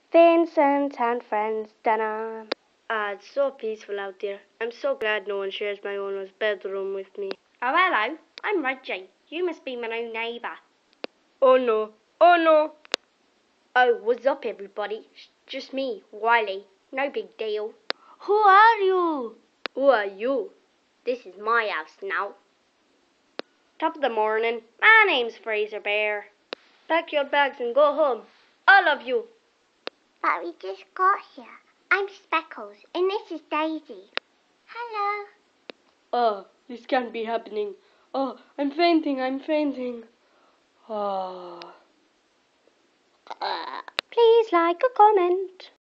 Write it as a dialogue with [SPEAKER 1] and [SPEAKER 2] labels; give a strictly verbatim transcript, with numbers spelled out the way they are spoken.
[SPEAKER 1] Vincent and friends dinner.
[SPEAKER 2] Ah, it's so peaceful out there. I'm so glad no one shares my owner's bedroom with me.
[SPEAKER 1] Oh, hello. I'm Reggie. You must be my new neighbour.
[SPEAKER 2] Oh no. Oh no.
[SPEAKER 1] Oh, what's up, everybody? It's just me, Wiley. No big deal.
[SPEAKER 2] Who are you?
[SPEAKER 1] Who are you? This is my house now. Top of the morning. My name's Fraser Bear.
[SPEAKER 2] Pack your bags and go home. All of you.
[SPEAKER 3] But we just got here. I'm Speckles, and this is Daisy. Hello.
[SPEAKER 2] Oh, this can't be happening. Oh, I'm fainting, I'm fainting. Oh.
[SPEAKER 1] Please like a comment.